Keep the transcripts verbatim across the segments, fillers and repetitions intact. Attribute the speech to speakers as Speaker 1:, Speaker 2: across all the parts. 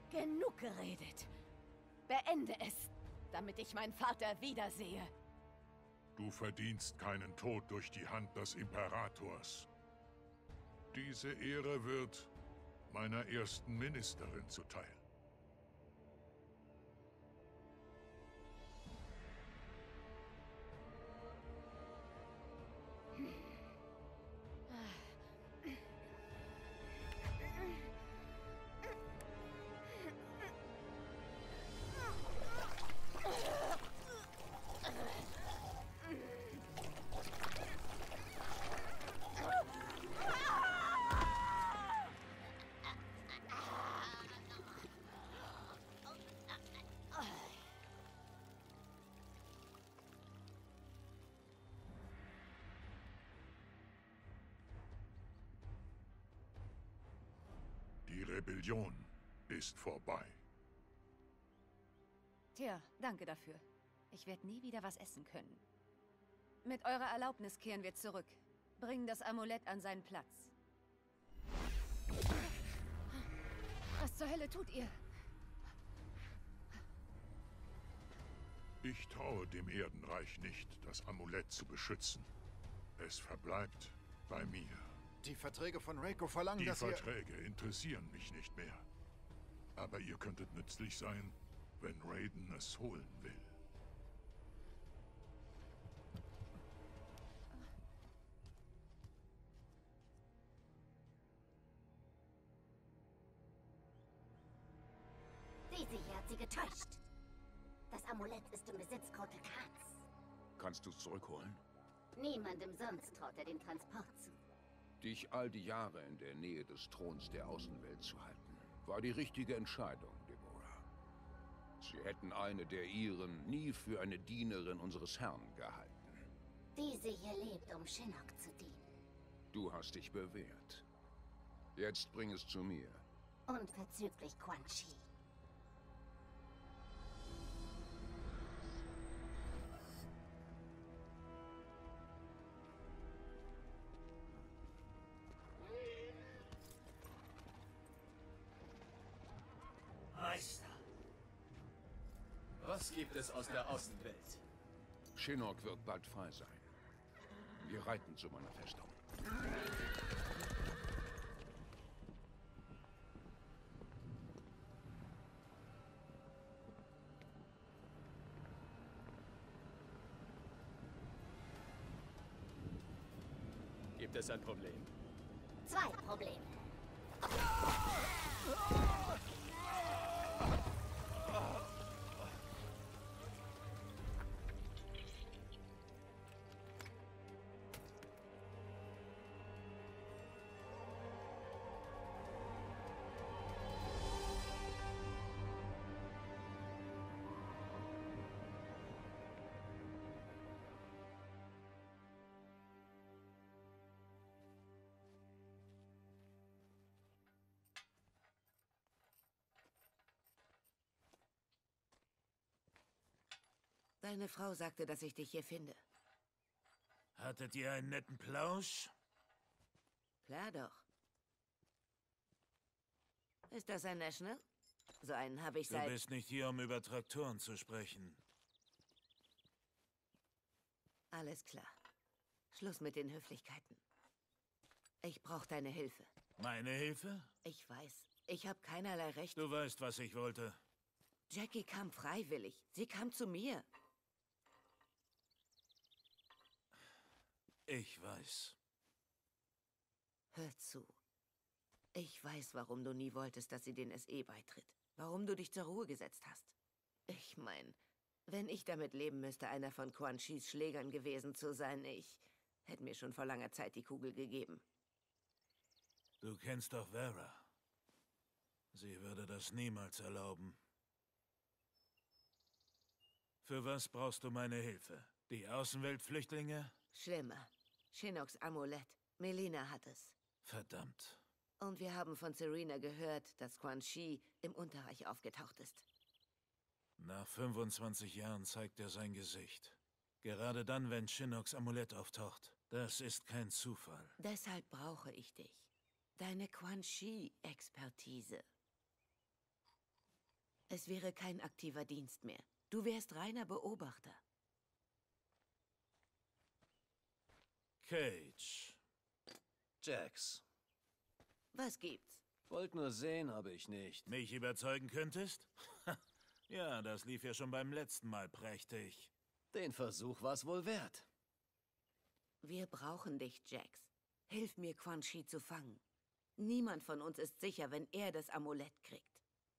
Speaker 1: Genug geredet. Beende es, damit ich meinen Vater wiedersehe.
Speaker 2: Du verdienst keinen Tod durch die Hand des Imperators. Diese Ehre wird meiner ersten Ministerin zuteil. Die Rebellion ist vorbei.
Speaker 3: Tja, danke dafür. Ich werde nie wieder was essen können. Mit eurer Erlaubnis kehren wir zurück. Bringen das Amulett an seinen Platz. Was zur Hölle tut ihr?
Speaker 2: Ich traue dem Erdenreich nicht, das Amulett zu beschützen. Es verbleibt bei mir.
Speaker 4: Die Verträge von Reiko verlangen,
Speaker 2: Die
Speaker 4: dass ihr...
Speaker 2: Verträge interessieren mich nicht mehr. Aber ihr könntet nützlich sein, wenn Raiden es holen will.
Speaker 5: Diese hier hat sie getäuscht. Das Amulett ist im Besitz Kotal Kahns.
Speaker 6: Kannst du es zurückholen?
Speaker 5: Niemandem sonst traut er den Transport zu.
Speaker 6: Dich all die Jahre in der Nähe des Throns der Außenwelt zu halten, war die richtige Entscheidung, Deborah. Sie hätten eine der ihren nie für eine Dienerin unseres Herrn gehalten.
Speaker 5: Diese hier lebt, um Shinnok zu dienen.
Speaker 6: Du hast dich bewährt. Jetzt bring es zu mir.
Speaker 5: Unverzüglich, Quan Chi.
Speaker 7: Meister, was gibt es aus der Außenwelt?
Speaker 6: Shinnok wird bald frei sein. Wir reiten zu meiner Festung.
Speaker 7: Gibt es ein Problem?
Speaker 5: Zwei Probleme.
Speaker 8: Deine Frau sagte, dass ich dich hier finde.
Speaker 9: Hattet ihr einen netten Plausch?
Speaker 8: Klar doch. Ist das ein National? So einen habe ich
Speaker 9: Du
Speaker 8: seit...
Speaker 9: bist nicht hier, um über Traktoren zu sprechen.
Speaker 8: Alles klar. Schluss mit den Höflichkeiten. Ich brauche deine Hilfe.
Speaker 9: Meine Hilfe?
Speaker 8: Ich weiß. Ich habe keinerlei Recht.
Speaker 9: Du weißt, was ich wollte.
Speaker 8: Jackie kam freiwillig. Sie kam zu mir.
Speaker 9: Ich weiß.
Speaker 8: Hör zu. Ich weiß, warum du nie wolltest, dass sie den S E beitritt. Warum du dich zur Ruhe gesetzt hast. Ich mein, wenn ich damit leben müsste, einer von Quan Chis Schlägern gewesen zu sein, ich hätte mir schon vor langer Zeit die Kugel gegeben.
Speaker 9: Du kennst doch Vera. Sie würde das niemals erlauben. Für was brauchst du meine Hilfe? Die Außenweltflüchtlinge?
Speaker 8: Schlimmer. Shinnoks Amulett. Melina hat es.
Speaker 9: Verdammt.
Speaker 8: Und wir haben von Serena gehört, dass Quan Chi im Unterreich aufgetaucht ist.
Speaker 9: Nach fünfundzwanzig Jahren zeigt er sein Gesicht. Gerade dann, wenn Shinnoks Amulett auftaucht. Das ist kein Zufall.
Speaker 8: Deshalb brauche ich dich. Deine Quan Chi-Expertise. Es wäre kein aktiver Dienst mehr. Du wärst reiner Beobachter.
Speaker 9: Cage.
Speaker 10: Jax.
Speaker 8: Was gibt's?
Speaker 10: Wollt nur sehen, habe ich nicht.
Speaker 9: Mich überzeugen könntest? Ja, das lief ja schon beim letzten Mal prächtig.
Speaker 10: Den Versuch war's wohl wert.
Speaker 8: Wir brauchen dich, Jax. Hilf mir, Quan Chi zu fangen. Niemand von uns ist sicher, wenn er das Amulett kriegt.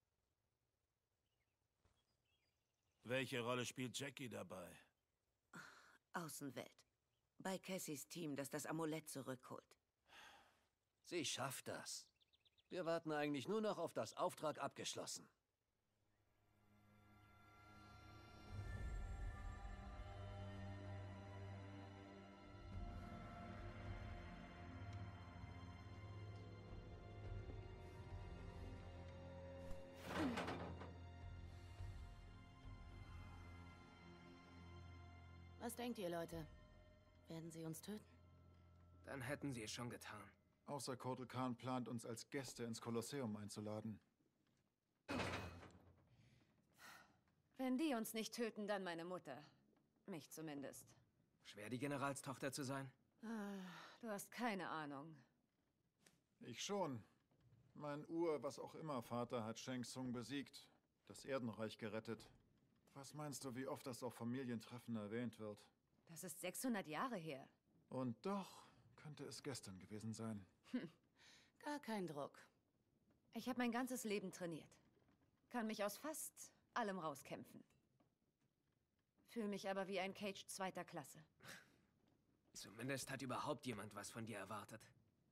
Speaker 9: Welche Rolle spielt Jackie dabei?
Speaker 8: Außenwelt. Bei Cassies Team, das das Amulett zurückholt.
Speaker 10: Sie schafft das. Wir warten eigentlich nur noch auf das Auftrag abgeschlossen.
Speaker 1: Was denkt ihr, Leute? Werden sie uns töten?
Speaker 11: Dann hätten sie es schon getan.
Speaker 4: Außer Kotal Khan plant, uns als Gäste ins Kolosseum einzuladen.
Speaker 3: Wenn die uns nicht töten, dann meine Mutter. Mich zumindest.
Speaker 11: Schwer, die Generalstochter zu sein?
Speaker 3: Ah, du hast keine Ahnung.
Speaker 4: Ich schon. Mein Ur, was auch immer Vater hat Shang Tsung besiegt. Das Erdenreich gerettet. Was meinst du, wie oft das auf Familientreffen erwähnt wird?
Speaker 3: Das ist sechshundert Jahre her.
Speaker 4: Und doch könnte es gestern gewesen sein.
Speaker 1: Hm. Gar kein Druck.
Speaker 3: Ich habe mein ganzes Leben trainiert. Kann mich aus fast allem rauskämpfen. Fühle mich aber wie ein Cage zweiter Klasse.
Speaker 11: Zumindest hat überhaupt jemand was von dir erwartet.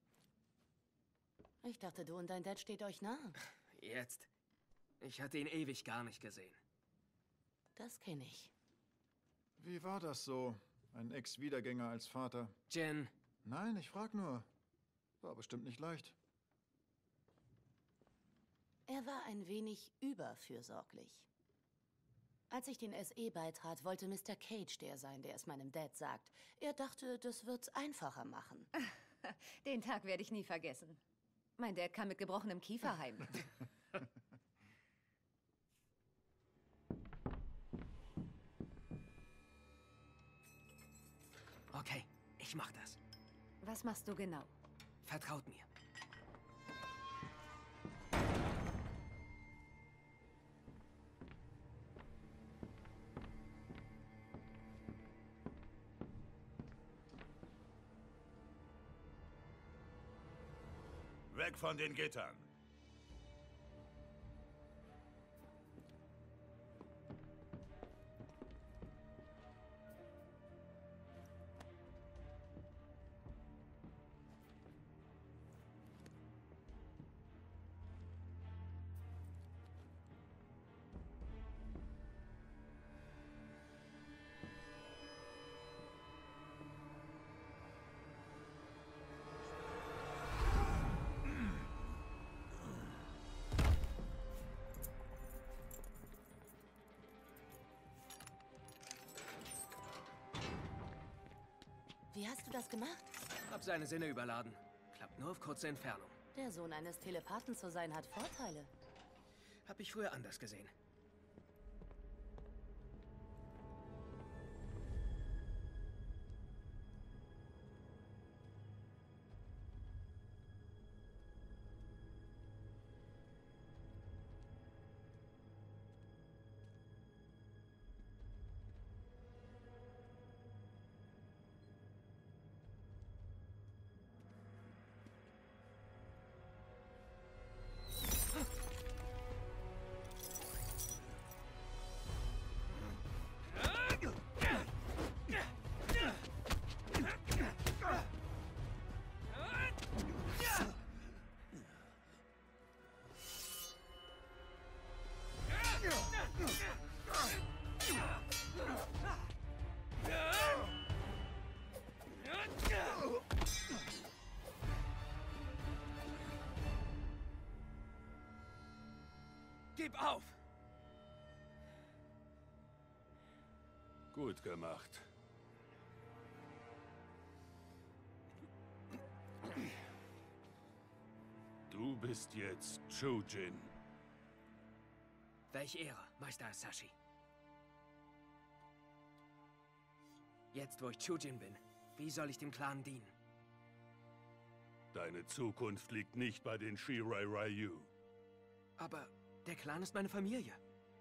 Speaker 1: Ich dachte, du und dein Dad steht euch nah.
Speaker 11: Jetzt. Ich hatte ihn ewig gar nicht gesehen.
Speaker 1: Das kenne ich.
Speaker 4: Wie war das so? Ein Ex-Wiedergänger als Vater?
Speaker 11: Jen.
Speaker 4: Nein, ich frag nur. War bestimmt nicht leicht.
Speaker 1: Er war ein wenig überfürsorglich. Als ich den S E beitrat, wollte Mister Cage der sein, der es meinem Dad sagt. Er dachte, das wird's einfacher machen.
Speaker 3: Den Tag werde ich nie vergessen. Mein Dad kam mit gebrochenem Kiefer heim.
Speaker 11: Okay, ich mach das.
Speaker 3: Was machst du genau?
Speaker 11: Vertraut mir.
Speaker 9: Weg von den Gittern!
Speaker 1: Wie hast du das gemacht?
Speaker 11: Hab seine Sinne überladen. Klappt nur auf kurze Entfernung.
Speaker 1: Der Sohn eines Telepathen zu sein hat Vorteile.
Speaker 11: Hab ich früher anders gesehen. Gib auf!
Speaker 6: Gut gemacht. Du bist jetzt Chujin.
Speaker 11: Welch Ehre, Meister Hasashi. Jetzt, wo ich Chujin bin, wie soll ich dem Clan dienen?
Speaker 6: Deine Zukunft liegt nicht bei den Shirai Ryu.
Speaker 11: Aber der Clan ist meine Familie.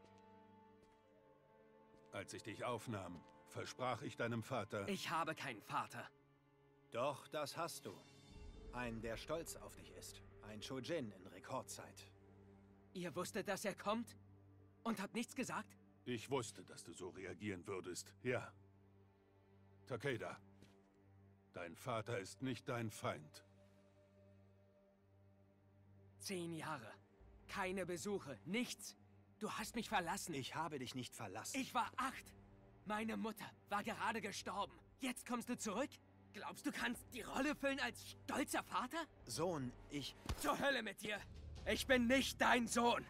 Speaker 6: Als ich dich aufnahm, versprach ich deinem Vater...
Speaker 11: Ich habe keinen Vater.
Speaker 12: Doch, das hast du. Einen, der stolz auf dich ist. Ein Chujin in Rekordzeit.
Speaker 11: Ihr wusstet, dass er kommt? Und habt nichts gesagt?
Speaker 6: Ich wusste, dass du so reagieren würdest. Ja. Takeda, dein Vater ist nicht dein Feind.
Speaker 11: Zehn Jahre. Keine Besuche. Nichts. Du hast mich verlassen.
Speaker 12: Ich habe dich nicht verlassen.
Speaker 11: Ich war acht. Meine Mutter war gerade gestorben. Jetzt kommst du zurück? Glaubst du, kannst die Rolle füllen als stolzer Vater?
Speaker 12: Sohn, ich...
Speaker 11: Zur Hölle mit dir! Ich bin nicht dein Sohn!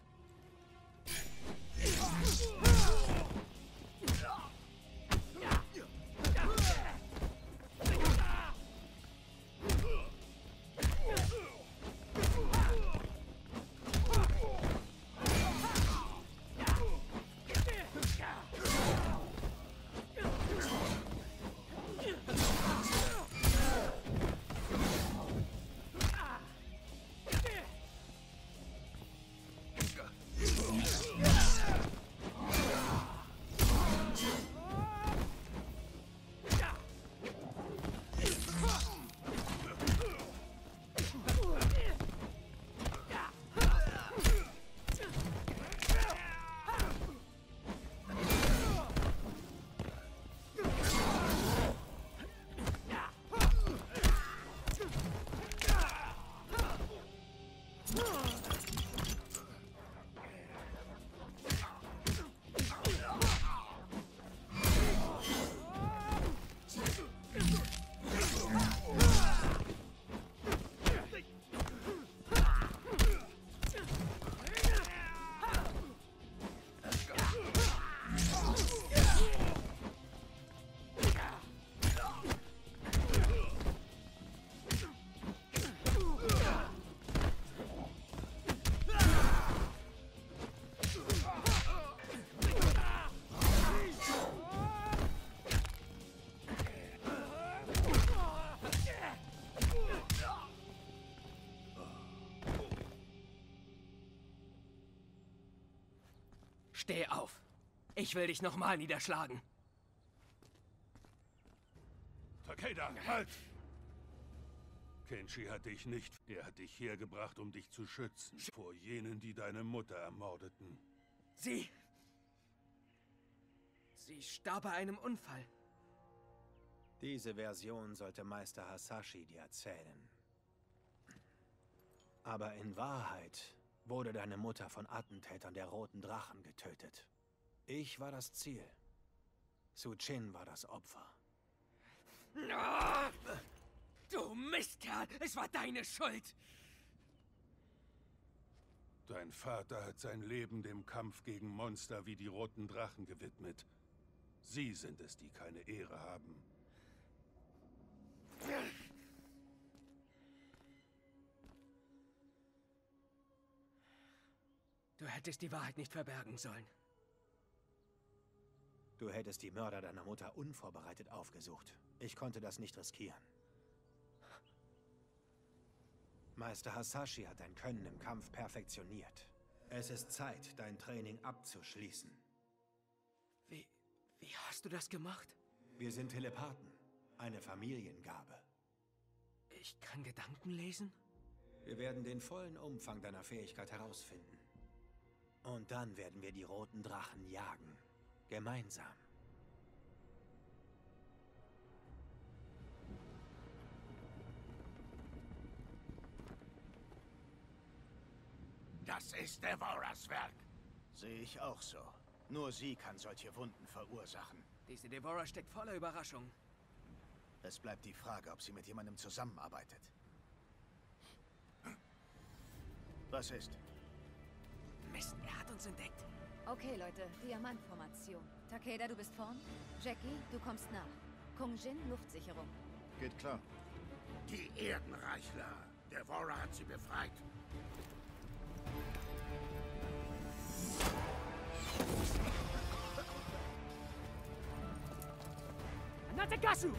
Speaker 11: Steh auf. Ich will dich nochmal niederschlagen.
Speaker 6: Takeda, halt! Kenshi hat dich nicht... Er hat dich hergebracht, um dich zu schützen. Vor jenen, die deine Mutter ermordeten.
Speaker 11: Sie... Sie starb bei einem Unfall.
Speaker 12: Diese Version sollte Meister Hasashi dir erzählen. Aber in Wahrheit wurde deine Mutter von Attentätern der Roten Drachen getötet. Ich war das Ziel. Su-Chin war das Opfer.
Speaker 11: Du Mistkerl! Es war deine Schuld!
Speaker 6: Dein Vater hat sein Leben dem Kampf gegen Monster wie die Roten Drachen gewidmet. Sie sind es, die keine Ehre haben.
Speaker 11: Du hättest die Wahrheit nicht verbergen sollen.
Speaker 12: Du hättest die Mörder deiner Mutter unvorbereitet aufgesucht. Ich konnte das nicht riskieren. Meister Hasashi hat dein Können im Kampf perfektioniert. Es ist Zeit, dein Training abzuschließen.
Speaker 11: Wie... wie hast du das gemacht?
Speaker 12: Wir sind Telepathen. Eine Familiengabe.
Speaker 11: Ich kann Gedanken lesen?
Speaker 12: Wir werden den vollen Umfang deiner Fähigkeit herausfinden. Und dann werden wir die Roten Drachen jagen. Gemeinsam.
Speaker 13: Das ist Devoras Werk.
Speaker 14: Sehe ich auch so. Nur sie kann solche Wunden verursachen.
Speaker 11: Diese Devora steckt voller Überraschungen.
Speaker 14: Es bleibt die Frage, ob sie mit jemandem zusammenarbeitet. Was ist?
Speaker 11: Mist, er hat uns entdeckt.
Speaker 3: Okay, Leute, Diamantformation. Takeda, du bist vorn. Jackie, du kommst nach. Kung Jin, Luftsicherung.
Speaker 14: Geht klar.
Speaker 13: Die Erdenreichler. Devora hat sie befreit.
Speaker 11: Matagasu!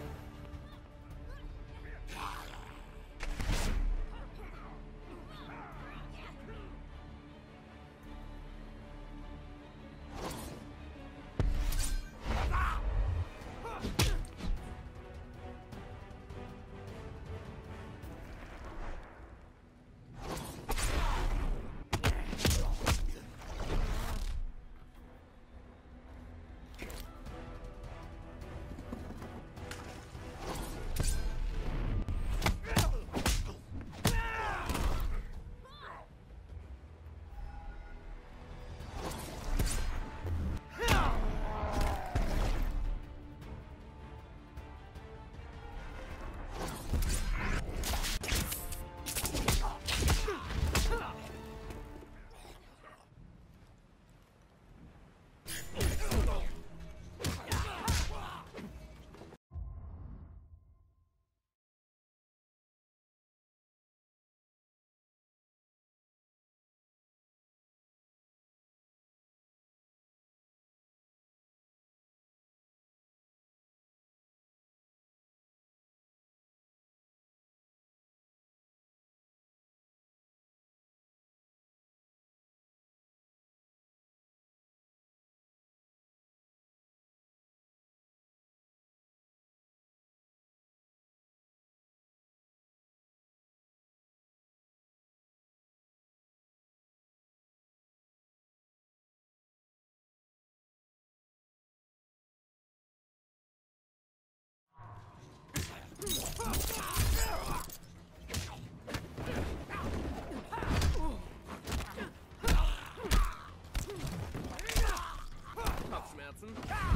Speaker 11: Kopfschmerzen?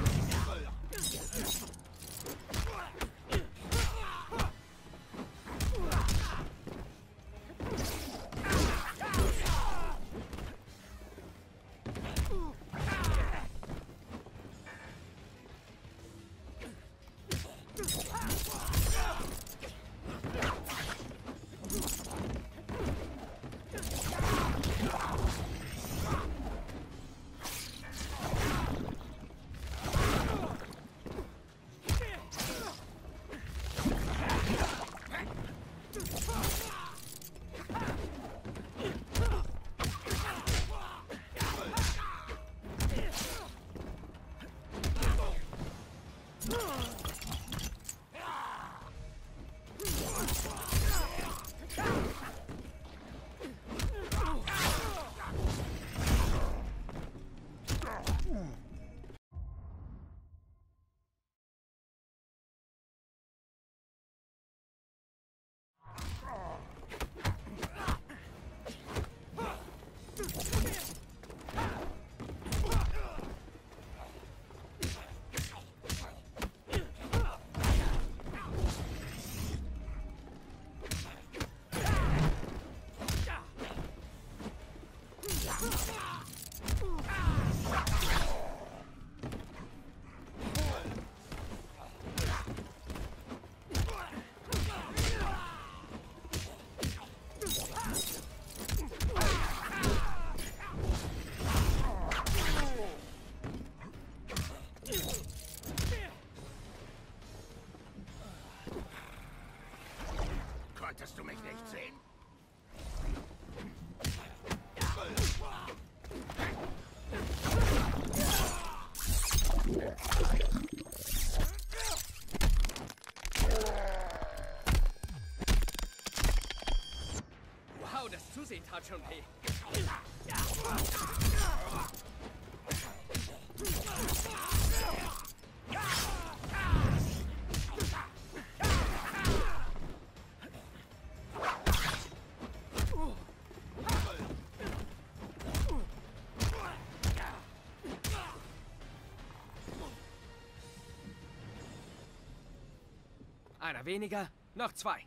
Speaker 13: Konntest du mich nicht sehen?
Speaker 11: Wow, das Zusehen tat schon weh. Einer weniger, noch zwei.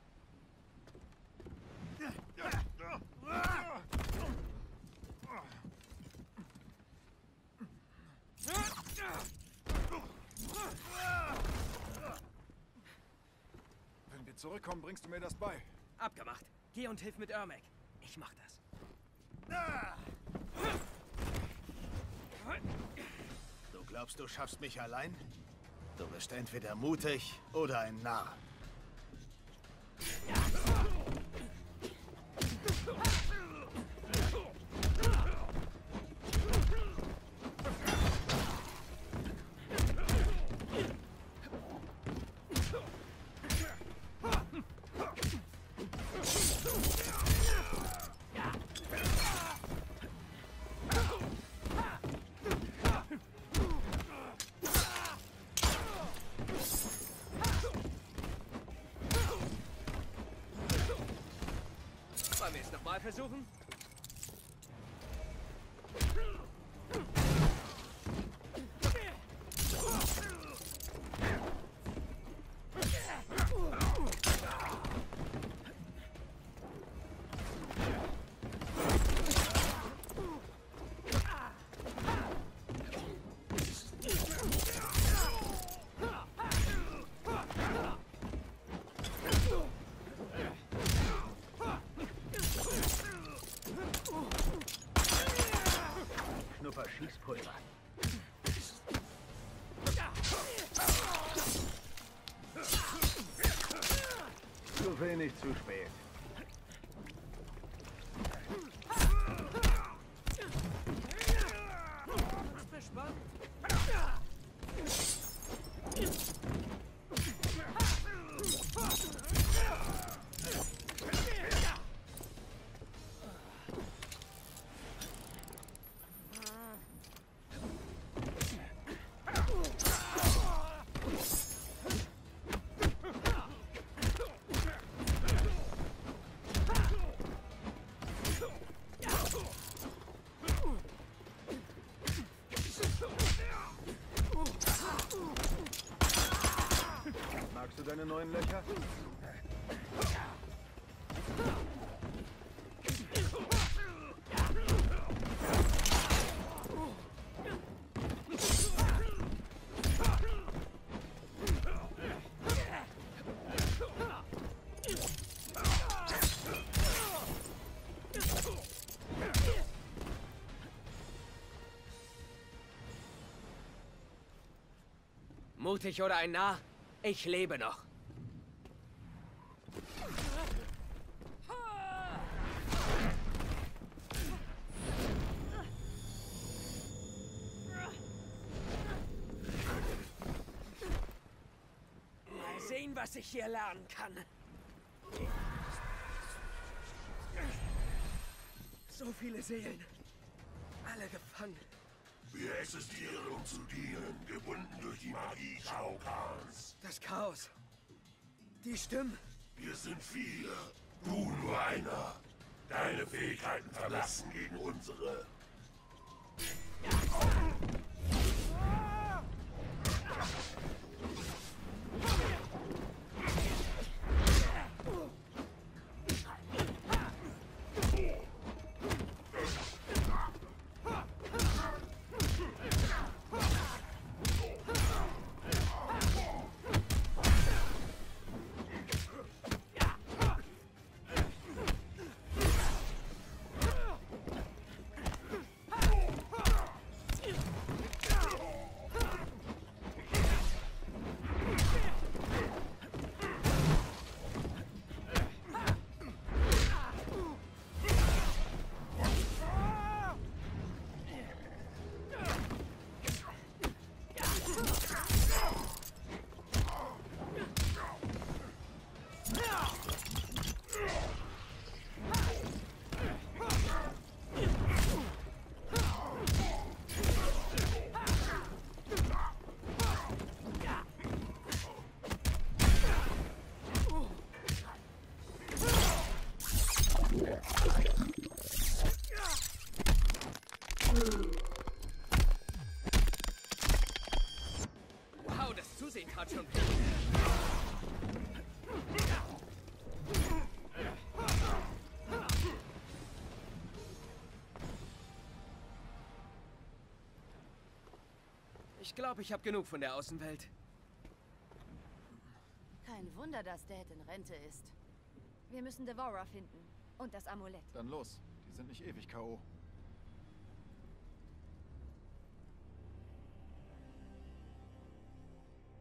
Speaker 4: Wenn wir zurückkommen, bringst du mir das bei.
Speaker 11: Abgemacht. Geh und hilf mit Ermac. Ich mach das.
Speaker 14: Du glaubst, du schaffst mich allein? Du bist entweder mutig oder ein Narr.
Speaker 11: Wollen wir es nochmal versuchen?
Speaker 14: Schießpulver. Zu wenig, zu spät. Magst du deine neuen Löcher?
Speaker 11: Mutig oder ein Narr? Ich lebe noch. Mal sehen, was ich hier lernen kann. So viele Seelen. Alle gefangen.
Speaker 13: Wir existieren, um zu dienen, gebunden durch die Magie Shao Kahns.
Speaker 11: Das Chaos. Die Stimmen.
Speaker 13: Wir sind viele, du nur einer. Deine Fähigkeiten verlassen gegen unsere.
Speaker 11: Wow, das Zusehen tat schon. Ich glaube, ich habe genug von der Außenwelt.
Speaker 1: Kein Wunder, dass Dad in Rente ist.
Speaker 3: Wir müssen Devourer finden. Und das Amulett.
Speaker 4: Dann los. Die sind nicht ewig K O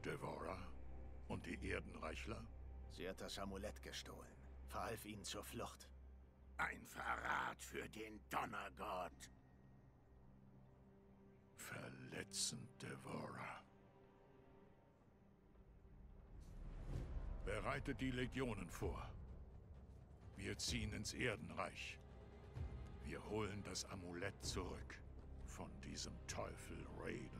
Speaker 2: Devora? Und die Erdenreichler?
Speaker 14: Sie hat das Amulett gestohlen, verhalf ihnen zur Flucht.
Speaker 13: Ein Verrat für den Donnergott.
Speaker 2: Verletzend, Devora. Bereitet die Legionen vor. Wir ziehen ins Erdenreich. Wir holen das Amulett zurück von diesem Teufel Raiden.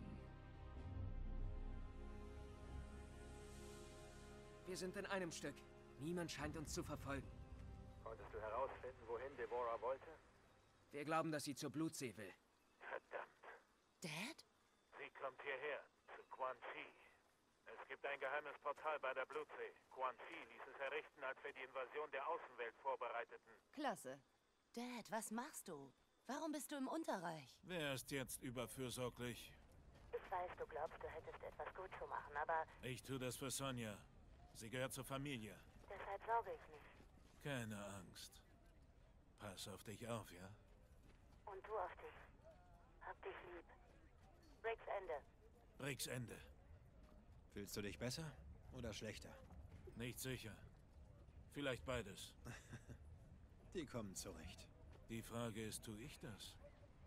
Speaker 11: Wir sind in einem Stück. Niemand scheint uns zu verfolgen.
Speaker 15: Konntest du herausfinden, wohin Devora wollte?
Speaker 11: Wir glauben, dass sie zur Blutsee will.
Speaker 15: Verdammt.
Speaker 1: Dad?
Speaker 15: Sie kommt hierher, zu Quan Chi. Es gibt ein geheimes Portal bei der Blutsee. Quan Chi ließ es errichten, als wir die Invasion der Außenwelt vorbereiteten.
Speaker 1: Klasse. Dad, was machst du? Warum bist du im Unterreich?
Speaker 9: Wer ist jetzt überfürsorglich?
Speaker 5: Ich weiß, du glaubst, du hättest etwas gut zu machen, aber
Speaker 9: Ich tue das für Sonja. Sie gehört zur Familie.
Speaker 5: deshalb sorge ich nicht.
Speaker 9: Keine Angst. Pass auf dich auf, ja?
Speaker 5: Und du auf dich. Hab dich lieb. Ricks Ende.
Speaker 9: Ricks Ende.
Speaker 12: Fühlst du dich besser oder schlechter?
Speaker 9: Nicht sicher. Vielleicht beides.
Speaker 12: Die kommen zurecht.
Speaker 9: Die Frage ist, tue ich das?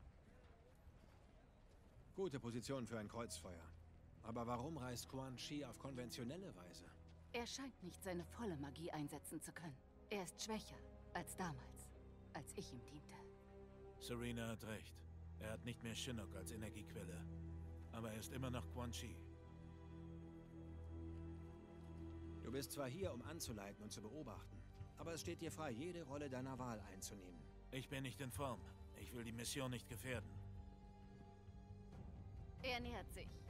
Speaker 12: Gute Position für ein Kreuzfeuer. Aber warum reist Quan Chi auf konventionelle Weise?
Speaker 3: Er scheint nicht seine volle Magie einsetzen zu können. Er ist schwächer als damals, als ich ihm diente.
Speaker 9: Serena hat recht. Er hat nicht mehr Shinnok als Energiequelle. Aber er ist immer noch Quan Chi.
Speaker 12: Du bist zwar hier, um anzuleiten und zu beobachten, aber es steht dir frei, jede Rolle deiner Wahl einzunehmen.
Speaker 9: Ich bin nicht in Form. Ich will die Mission nicht gefährden.
Speaker 3: Er nähert sich.